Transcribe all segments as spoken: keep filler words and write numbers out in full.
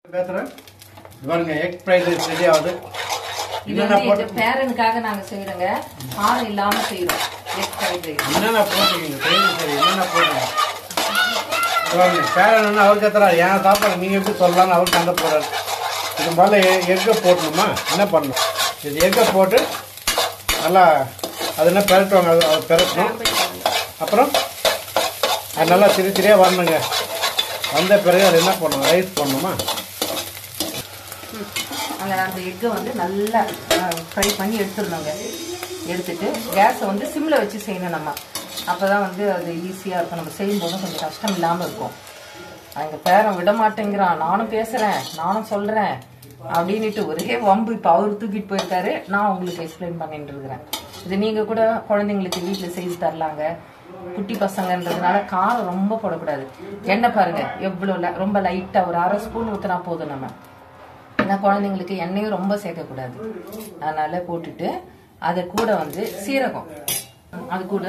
Egg fried rice ready ஆகுது. இது பேரனுக்காக நாங்க செய்யறோங்க. ஆறு இல்லாம செய்யறோம் எக் ஃப்ரைட் ரைஸ். என்னென்ன போட்டுருக்கீங்க? சரி என்னென்ன போடுறீங்க? பேரன் அவருக்கு எத்தனை ஏன் சாப்பாடு நீங்க எப்படி சொல்லலாம்னு அவருக்கு சண்டை போடுறாரு. இது மேலே எக்கை போடணுமா? என்ன பண்ணணும்? இது எக்கை போட்டு நல்லா அது என்ன பெரட்டுவாங்க, அது அது பெரட்டணும். அப்புறம் அது நல்லா சிறு சிறியாக வரணுங்க. வந்த பிறகு அது என்ன பண்ணணும்? ரைஸ் பண்ணணுமா? அந்த அந்த எக்கை வந்து நல்லா ஃப்ரை பண்ணி எடுத்துடணுங்க. எடுத்துட்டு கேஸை வந்து சிம்மில் வச்சு செய்யணும் நம்ம. அப்போ தான் வந்து அது ஈஸியாக இருக்கும். நம்ம செய்யும்போது கொஞ்சம் கஷ்டம் இல்லாமல் இருக்கும். எங்கள் பேரன் விட மாட்டேங்கிறான், நானும் பேசுகிறேன் நானும் சொல்கிறேன் அப்படின்ட்டு ஒரே வம்பு. இப்போ அவர் தூக்கிட்டு போயிருக்காரு, நான் உங்களுக்கு எக்ஸ்பிளைன் பண்ணிட்டு இருக்கிறேன். இது நீங்கள் கூட குழந்தைங்களுக்கு வீட்டில் செய்து தரலாங்க. குட்டி பசங்கன்றதுனால காரம் ரொம்ப போடக்கூடாது. எண்ணெய் பாருங்க எவ்வளோ ரொம்ப லைட்டாக ஒரு அரை ஸ்பூன் ஊற்றினா போதும். நம்ம ஏன்னா குழந்தைங்களுக்கு எண்ணெயும் ரொம்ப சேர்க்கக்கூடாது. அதனால போட்டுட்டு அதை கூட வந்து சீரகம், அது கூட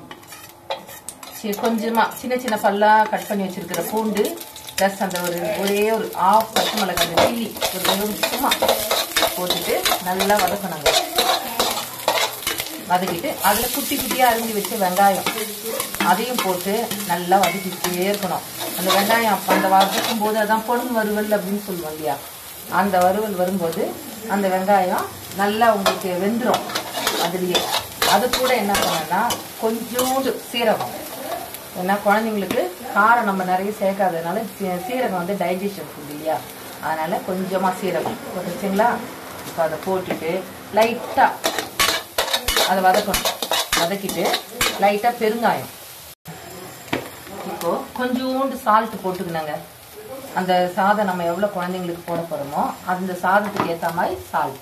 கொஞ்சமா சின்ன சின்ன பல்லா கட் பண்ணி வச்சிருக்கிற பூண்டு ப்ளஸ் அந்த ஒரு ஒரே ஒரு ஆஃப் பச்சை மிளகாய் அந்த சில்லி ஒரு சும்மா போட்டுட்டு நல்லா வதக்கணுங்க. வதக்கிட்டு அதில் குட்டி குட்டியாக அரிஞ்சு வச்சு வெங்காயம் அதையும் போட்டு நல்லா வதக்கிட்டே இருக்கணும். அந்த வெங்காயம் அந்த வதக்கும் போது அதான் பொன் வறுவல் அப்படின்னு சொல்லுவோம் இல்லையா, அந்த வறுவல் வரும்போது அந்த வெங்காயம் நல்லா உங்களுக்கு வெந்துடும். அதுலேயே அது கூட என்ன பண்ணணும்னா கொஞ்சோண்டு சீரகம். ஏன்னா குழந்தைங்களுக்கு காரம் நம்ம நிறைய சேர்க்காததுனால சீரகம் வந்து டைஜஷன் ஃபுட் இல்லையா, அதனால கொஞ்சமாக சீரகம் போட்டுருச்சிங்களா. இப்போ அதை போட்டுட்டு லைட்டாக அதை வதக்கணும். வதக்கிட்டு லைட்டாக பெருங்காயம், இப்போ கொஞ்சோண்டு சால்ட் போட்டுக்கணுங்க. அந்த சாதம் நம்ம எவ்வளோ குழந்தைங்களுக்கு போட போகிறோமோ அந்த சாதத்துக்கு ஏற்ற மாதிரி சால்ட்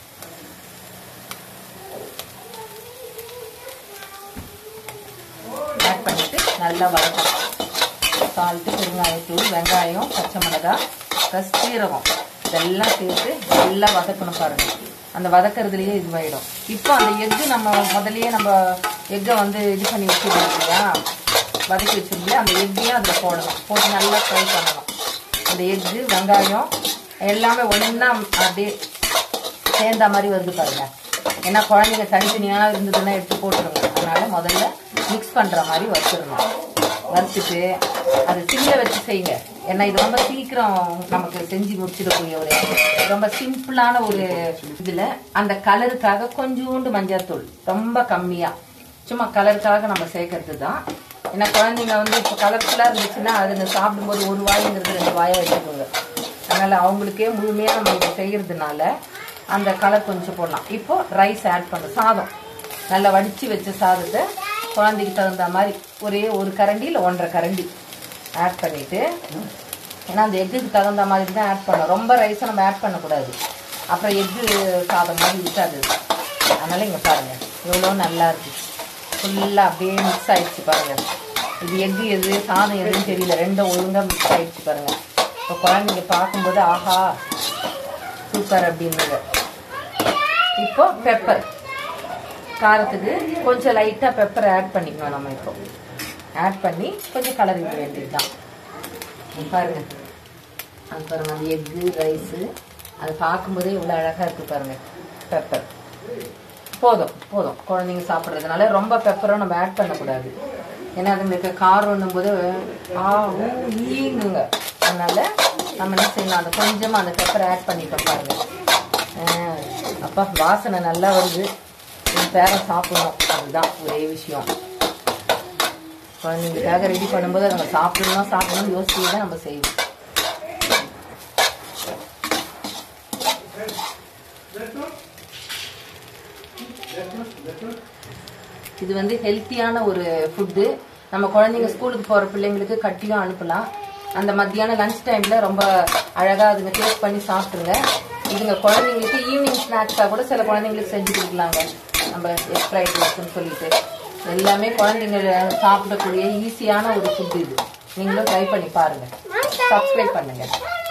ஆட் பண்ணிட்டு நல்லா வதக்கணும். சால்ட்டு, பெருங்காயத்தூள், வெங்காயம், பச்சை மிளகாய் ப்ளஸ் சீரகம் இதெல்லாம் சேர்த்து நல்லா வதக்கணும். பாருங்க அந்த வதக்கிறதுலையே இதுவாயிடும். இப்போ அந்த எக்கு நம்ம முதலையே நம்ம எக்கை வந்து இது பண்ணி வச்சுருக்கோம் இல்லையா, வதக்கி வச்சிருந்தா அந்த எக்கையும் அதில் போடணும். போட்டு நல்லா ஃப்ரை பண்ணணும். அந்த எக்கு வெங்காயம் எல்லாமே ஒன்றா அப்படியே சேர்ந்த மாதிரி வருது பாருங்க. ஏன்னா குழந்தைங்க தனித்தனியாக இருந்ததுன்னா எடுத்து போட்டுருங்க. அதனால முதல்ல மிக்ஸ் பண்ணுற மாதிரி வச்சுருணும். வறுத்துட்டு அது சிம்மில் வச்சு செய்யுங்க. ஏன்னா இது ரொம்ப சீக்கிரம் நமக்கு செஞ்சு முடிச்சிடக்கூடிய ஒரு ரொம்ப சிம்பிளான ஒரு இதில் அந்த கலருக்காக கொஞ்சோண்டு மஞ்சள்தூள் ரொம்ப கம்மியாக சும்மா கலருக்காக நம்ம சேர்க்கறது தான். ஏன்னா குழந்தைங்க வந்து இப்போ கலர்ஃபுல்லாக இருந்துச்சுன்னா அதுங்க சாப்பிடும்போது ஒரு வாய்ங்கிறது ரெண்டு வாயாக எடுத்துக்கோங்க. அதனால் அவங்களுக்கே முழுமையாக நம்ம இதை செய்கிறதுனால அந்த கலர் கொஞ்சம் போடலாம். இப்போ ரைஸ் ஆட் பண்ணும். சாதம் நல்லா வடித்து வச்ச சாதத்தை குழந்தைக்கு தகுந்த மாதிரி ஒரே ஒரு கரண்டி இல்லை ஒன்றரை கரண்டி ஆட் பண்ணிவிட்டு, ஏன்னா அந்த எக்குக்கு தகுந்த மாதிரி தான் ஆட் பண்ணோம். ரொம்ப ரைஸை நம்ம ஆட் பண்ணக்கூடாது, அப்புறம் எக்கு சாதம் மாதிரி இருக்காது. அதனால் இங்கே பாருங்கள் எவ்வளோ நல்லா இருக்குது. ஃபுல்லாக அப்படியே மிக்ஸ் ஆகிடுச்சு பாருங்கள். இது எக்கு எது சாதம் எதுன்னு தெரியல, ரெண்டும் ஒழுங்காக மிக்ஸ் ஆகிடுச்சு பாருங்கள். இப்போ குழந்தைங்க பார்க்கும்போது ஆஹா சூப்பர் அப்படின்னுங்க. இப்போ பெப்பர் காரத்துக்கு கொஞ்சம் லைட்டாக பெப்பர் ஆட் பண்ணிக்கணும். நம்ம இப்போ ஆட் பண்ணி கொஞ்சம் கலர் விட வேண்டியது தான். பாருங்கள் அது பாருங்கள் அந்த எக்கு ரைஸு அது பார்க்கும்போதே இவ்வளோ அழகாக இருக்குது பாருங்கள். பெப்பர் போதும் போதும் குழந்தைங்க சாப்பிட்றதுனால ரொம்ப பெப்பரும் நம்ம ஆட் பண்ணக்கூடாது. ஏன்னா அதுங்களுக்கு காரம்னும் போது ஆ ஊ ஈங்குங்க. அதனால நம்ம என்ன செய்யணும், அந்த கொஞ்சமாக அந்த பெப்பரை ஆட் பண்ணிட்டோம் பாருங்கள். அப்பா வாசனை நல்லா வருது. என் பேரன் சாப்பிடணும், அதுதான் ஒரே விஷயம். குழந்தைங்களுக்காக ரெடி பண்ணும்போது நம்ம சாப்பிடணும் சாப்பிடணும்னு யோசிச்சு தான் நம்ம செய்வோம். இது வந்து ஹெல்த்தியான ஒரு ஃபுட்டு. நம்ம குழந்தைங்க ஸ்கூலுக்கு போகிற பிள்ளைங்களுக்கு கட்டியும் அனுப்பலாம். அந்த மத்தியான லஞ்ச் டைமில் ரொம்ப அழகாக அதுங்க டேஸ்ட் பண்ணி சாப்பிட்ருங்க. இதுங்க குழந்தைங்களுக்கு ஈவினிங் ஸ்நாக்ஸாக கூட சில குழந்தைங்களுக்கு செஞ்சு கொடுக்கலாங்க. நம்ம எக் ஃப்ரைட் ரைஸ்ன்னு சொல்லிட்டு எல்லாமே குழந்தைங்க சாப்பிடக்கூடிய ஈஸியான ஒரு ஃபுட் இது. நீங்களும் ட்ரை பண்ணி பாருங்கள். சப்ஸ்கிரைப் பண்ணுங்கள்.